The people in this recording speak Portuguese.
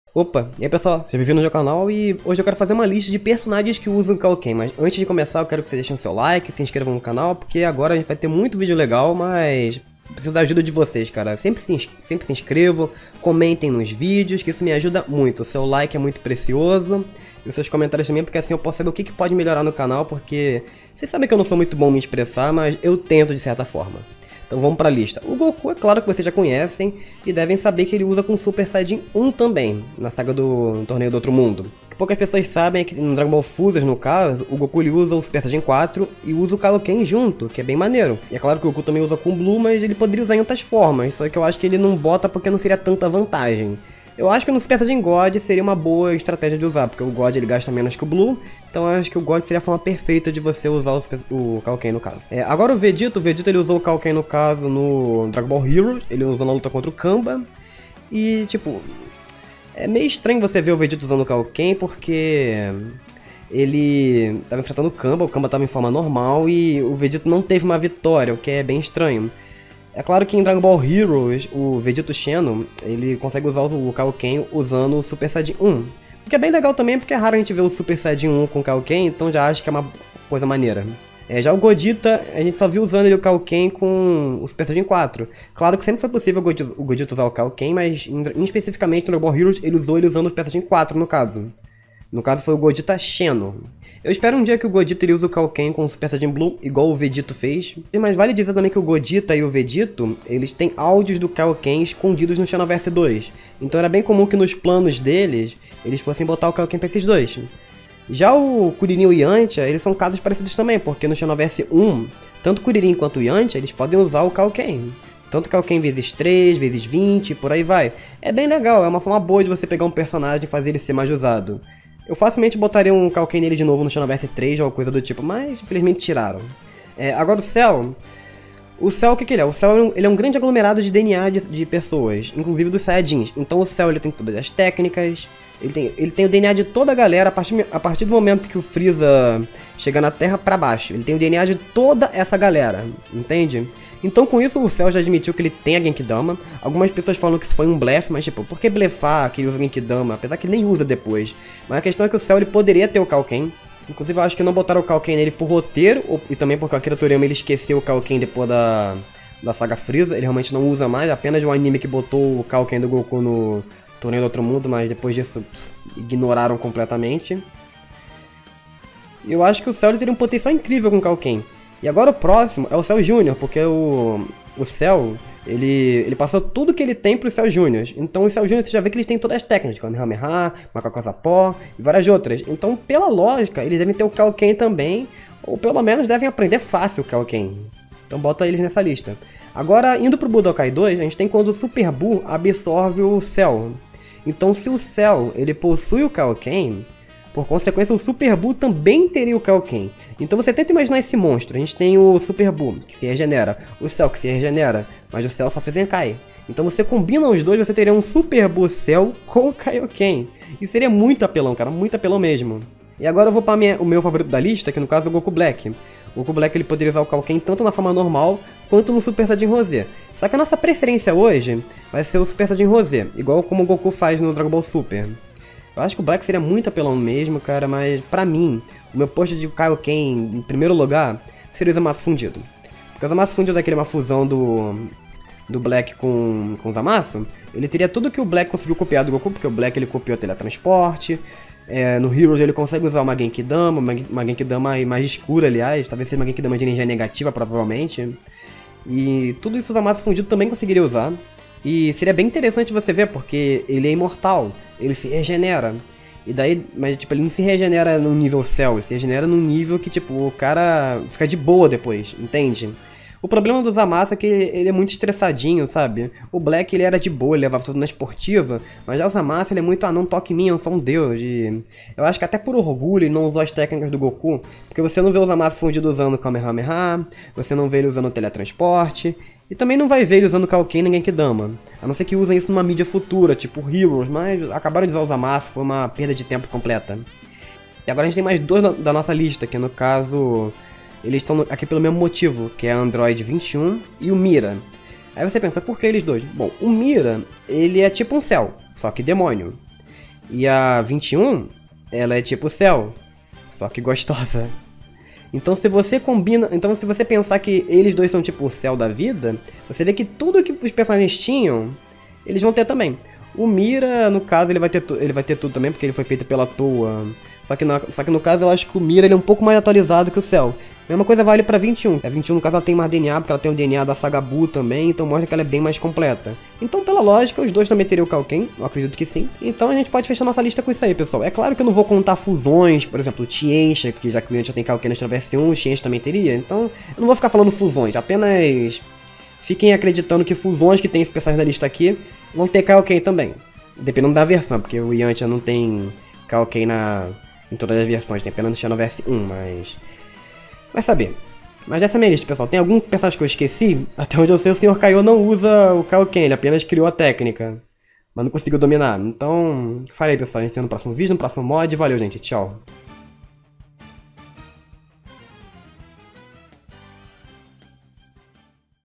Opa, e aí pessoal, seja bem-vindo ao meu canal e hoje eu quero fazer uma lista de personagens que usam Kaioken, mas antes de começar eu quero que vocês deixem o seu like, se inscrevam no canal, porque agora a gente vai ter muito vídeo legal, mas preciso da ajuda de vocês, cara. Sempre se inscrevam, comentem nos vídeos, que isso me ajuda muito. O seu like é muito precioso e os seus comentários também, porque assim eu posso saber o que pode melhorar no canal, porque vocês sabem que eu não sou muito bom em me expressar, mas eu tento de certa forma. Então vamos para a lista. O Goku é claro que vocês já conhecem e devem saber que ele usa com Super Saiyajin 1 também, na saga do Torneio do Outro Mundo. O que poucas pessoas sabem é que no Dragon Ball Fusers, no caso, o Goku ele usa o Super Saiyajin 4 e usa o Kaioken junto, que é bem maneiro. E é claro que o Goku também usa com Blue, mas ele poderia usar em outras formas, só que eu acho que ele não bota porque não seria tanta vantagem. Eu acho que no Super Saiyajin God seria uma boa estratégia de usar, porque o God ele gasta menos que o Blue, então eu acho que o God seria a forma perfeita de você usar o Kaioken no caso. Agora o Vegeta ele usou o Kaioken no caso no Dragon Ball Heroes, ele usou na luta contra o Kamba, e tipo, é meio estranho você ver o Vegeta usando o Kaioken, porque ele estava enfrentando o Kamba estava em forma normal e o Vegeta não teve uma vitória, o que é bem estranho. É claro que em Dragon Ball Heroes, o Vegeta Xeno, ele consegue usar o Kaioken usando o Super Saiyajin 1. O que é bem legal também, porque é raro a gente ver o Super Saiyajin 1 com o Kaioken, então já acho que é uma coisa maneira. Já o Gogeta, a gente só viu usando ele o Kaioken com o Super Saiyajin 4. Claro que sempre foi possível o Gogeta usar o Kaioken, mas especificamente no Dragon Ball Heroes ele usou ele usando o Super Saiyajin 4 no caso. No caso foi o Gogeta Xeno. Eu espero um dia que o Gogeta ele use o Kaioken com o Super Saiyajin Blue, igual o Vegito fez. Mas vale dizer também que o Gogeta e o Vegito, eles têm áudios do Kaioken escondidos no Xenoverse 2. Então era bem comum que nos planos deles, eles fossem botar o Kaioken pra esses dois. Já o Kuririn e o Yantia, eles são casos parecidos também, porque no Xenoverse 1, tanto o Kuririn quanto o Yantia, eles podem usar o Kaioken. Tanto Kaioken vezes 3, vezes 20, por aí vai. É bem legal, é uma forma boa de você pegar um personagem e fazer ele ser mais usado. Eu facilmente botaria um Kaioken nele de novo no Xenoverse 3 ou coisa do tipo, mas infelizmente tiraram. Agora o Cell o que ele é? O Cell ele é um grande aglomerado de DNA de pessoas, inclusive dos Saiyajins. Então o Cell ele tem todas as técnicas, ele tem o DNA de toda a galera a partir do momento que o Freeza chega na Terra pra baixo. Ele tem o DNA de toda essa galera, entende? Então com isso o Cell já admitiu que ele tem a Genkidama. Algumas pessoas falam que isso foi um blefe, mas tipo, por que blefar que ele usa a Genkidama? Apesar que ele nem usa depois. Mas a questão é que o Cell ele poderia ter o Kaioken. Inclusive eu acho que não botaram o Kaioken nele por roteiro, e também porque o Akira Toriyama ele esqueceu o Kaioken depois da saga Freeza. Ele realmente não usa mais, apenas um anime que botou o Kaioken do Goku no Torneio do Outro Mundo, mas depois disso ignoraram completamente. Eu acho que o Cell ele teria um potencial incrível com o Kaioken. E agora o próximo é o Cell Jr., porque o Cell, ele passou tudo que ele tem pro Cell Jr. Então o Cell Jr. você já vê que eles têm todas as técnicas, Kamehameha, Macaco Zapó e várias outras. Então, pela lógica, eles devem ter o Kaioken também, ou pelo menos devem aprender fácil o Kaioken. Então bota eles nessa lista. Agora, indo pro Budokai 2, a gente tem quando o Super Buu absorve o Cell. Então se o Cell, ele possui o Kaioken, por consequência, o Super Buu também teria o Kaioken. Então você tenta imaginar esse monstro. A gente tem o Super Buu, que se regenera, o Cell, que se regenera, mas o Cell só faz Zenkai. Então você combina os dois, você teria um Super Buu Cell com o Kaioken. E seria muito apelão, cara, muito apelão mesmo. E agora eu vou para o meu favorito da lista, que no caso é o Goku Black. O Goku Black ele poderia usar o Kaioken tanto na forma normal, quanto no Super Saiyajin Rosé. Só que a nossa preferência hoje vai ser o Super Saiyajin Rosé, igual como o Goku faz no Dragon Ball Super. Eu acho que o Black seria muito apelão mesmo, cara, mas pra mim, o meu post de Kaioken em primeiro lugar seria o Zamasu fundido. Porque o Zamasu fundido é uma fusão do Black com o Zamasu. Ele teria tudo que o Black conseguiu copiar do Goku, porque o Black ele copiou o teletransporte. No Heroes ele consegue usar uma Genkidama, uma Genkidama mais escura, aliás, talvez seja uma Genkidama de energia negativa, provavelmente. E tudo isso o Zamasu fundido também conseguiria usar. E seria bem interessante você ver, porque ele é imortal, ele se regenera. E daí, mas tipo, ele não se regenera no nível Cell, ele se regenera num nível que tipo, o cara fica de boa depois, entende? O problema do Zamasu é que ele é muito estressadinho, sabe? O Black ele era de boa, ele levava tudo na esportiva, mas já o Zamasu ele é muito, não toque em mim, eu sou um deus. E eu acho que até por orgulho ele não usou as técnicas do Goku, porque você não vê o Zamasu fundido usando Kamehameha, você não vê ele usando teletransporte, e também não vai ver ele usando Kaioken nem Genkidama. A não ser que usem isso numa mídia futura, tipo Heroes, mas acabaram de usar o Zamasu, foi uma perda de tempo completa. E agora a gente tem mais dois da nossa lista, que no caso, eles estão aqui pelo mesmo motivo, que é a Android 21 e o Mira. Aí você pensa, por que eles dois? Bom, o Mira, ele é tipo um Cell, só que demônio. E a 21, ela é tipo Cell, só que gostosa. Então se você se você pensar que eles dois são tipo o Cell da vida, você vê que tudo que os personagens tinham, eles vão ter também. O Mira, no caso, ele vai ter tudo também, porque ele foi feito pela toa. Só que no caso, eu acho que o Mira ele é um pouco mais atualizado que o Cell. A mesma coisa vale pra 21. A 21, no caso, ela tem mais DNA, porque ela tem o DNA da Saga Buu também, então mostra que ela é bem mais completa. Então, pela lógica, os dois também teriam o Kaioken, eu acredito que sim. Então a gente pode fechar nossa lista com isso aí, pessoal. É claro que eu não vou contar fusões, por exemplo, o Tiencha, porque já que o Yantia tem Kaioken na Extraverse 1, o Tiencha também teria. Então, eu não vou ficar falando fusões, apenas fiquem acreditando que fusões que tem esse personagem na lista aqui vão ter Kaioken também. Dependendo da versão, porque o Yantia não tem Kaioken em todas as versões, tem apenas no Xenoverse 1, mas... vai saber. Mas essa é a minha lista, pessoal. Tem algum personagem que eu esqueci? Até onde eu sei, o Sr. Kaiô não usa o Kaioken, ele apenas criou a técnica. Mas não conseguiu dominar. Então, falei, pessoal. A gente se vê no próximo vídeo, no próximo mod. Valeu, gente. Tchau.